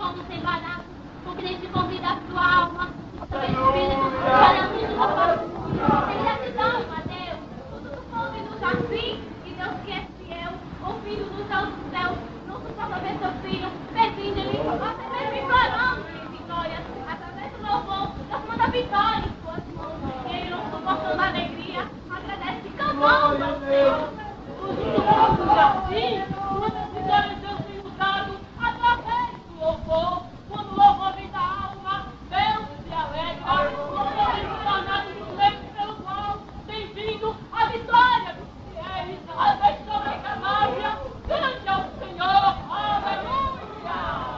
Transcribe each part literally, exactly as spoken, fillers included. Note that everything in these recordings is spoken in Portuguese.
como sem barato, com que nem se convida a sua alma. Também o Espírito, olhando na paz. Tem gratidão a Deus, tudo do fogo e do jardim, e Deus que é fiel, ouvindo dos céus dos céus, não suporta ver seu filho, pedindo ele, até mesmo implorando em vitória, através do louvor, Deus manda vitória em suas mãos, e ele não suportando a alegria, agradece clamando ao Senhor. Tudo do fogo do jardim, quantas vitórias Deus tem nos dado, através do louvor, quando o louvor vem da alma, Deus se alegra, quando ele se torna um leito pelo qual tem vindo a vitória dos fiéis, a vez sobre a Canária, grande ao Senhor, aleluia!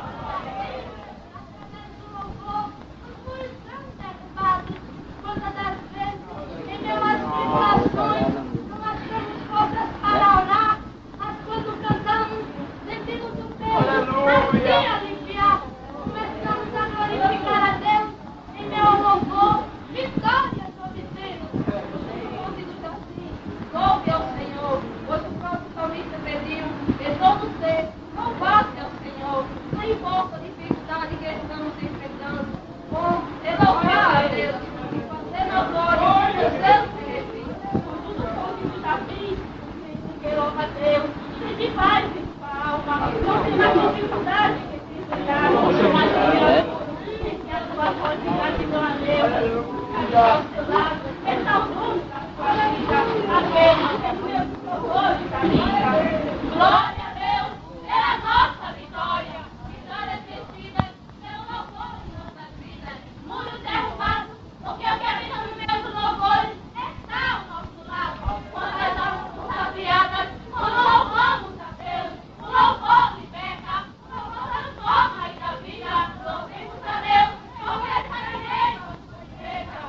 Através do louvor, os muros são derrubados, quantas das vezes, em meio às tribulações, não achamos forças para orar, mas quando cantamos, sentimos o peso, assim aliviar, começamos a glorificar a Deus, em meio ao louvor, vitórias obtemos. Ouve-nos assim, louve ao Senhor, pois o próprio salmista pediu, e todo ser, louvado ao Senhor, não importa a dificuldade que estamos enfrentando, bom, é louvar a Deus, e fazer notório os seus benefícios, por tudo pouco do Davi, que louva a Deus, e de paz em sua alma, não tem mais dificuldade que se enfrentar, mas que a sua voz de gratidão a Deus, ao seu lado, exaltando a sua vida, apenas é Deus que louvor e caminha. Glória a Deus, é a nossa vitória, vitória vencida, pelo louvor em nossas vidas, muros derrubados, porque o que habita no meio dos louvores está ao nosso lado. Quando as almas são saciadas, quando louvamos a Deus, o louvor liberta, o louvor transforma e dá vida. Louvemos a Deus, porque essa igreja, sua igreja.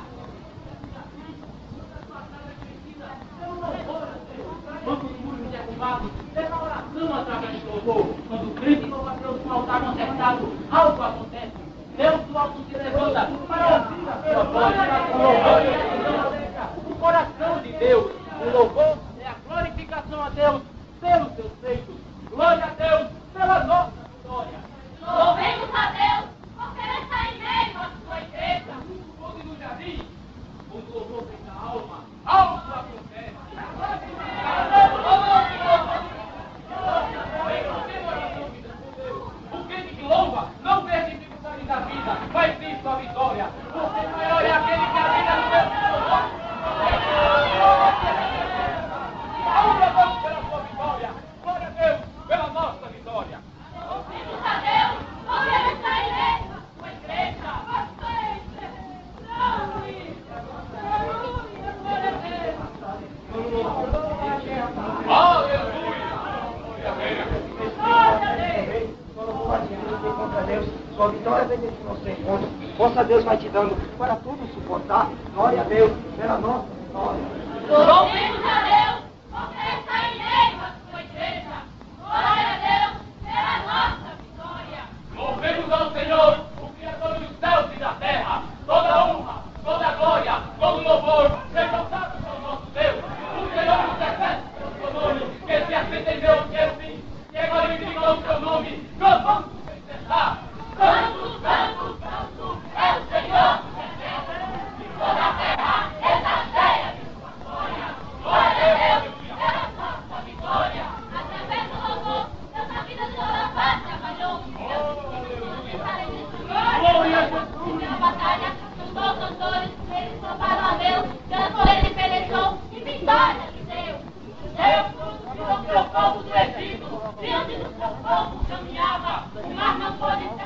Quando os muros derrubados, leva a oração através do louvor. Quando o crente louva a Deus com o altar consertado, algo acontece. Deus do alto se levanta para ouvir a sua voz. O louvor é o coração de Deus. O louvor é a glorificação a Deus pelos seus feitos. Glória a Deus pela nossa vitória. Louvemos a Deus, porque Ele está em meio à sua igreja. Onde no jardim, quando o louvor vem da alma, algo acontece. O crente que louva não vê dificuldade da vida, mas sim sua vitória. Porque maior é aquele que habita no seu coração. Glória a Deus pela sua vitória. Glória a Deus pela nossa vitória. Louvemos a Deus, porque Ele está em meio à sua igreja. Aleluia, glória a Deus. Aleluia. Contra Deus, sua vitória vem desse nosso encontro. Possa Deus vai te dando para tudo suportar. Glória a Deus pela nossa vitória. Louvemos a Deus, porque Ele está em meio à sua igreja. Glória a Deus pela nossa vitória. Louvemos ao Senhor, o Criador dos céus e da terra. Toda honra, toda glória, todo louvor, sejam dados ao nosso Deus. O Senhor nos exércitos pelo seu nome, que se acendeu o seu fim, que glorificou o seu nome, clamando sem cessar. Santo, santo, santo é o Senhor dos exércitos, e toda a terra está cheia de sua glória. Glória a Deus pela nossa vitória. Através do louvor, Deus na vida de toda paz trabalhou. Deus estarei nesse na batalha, os bons cantores, eles louvaram a Deus, Deus por ele pelejou e vitória lhe deu. Deus crucificou seu povo do Egito, diante do seu povo caminhava, o mar não pode ser.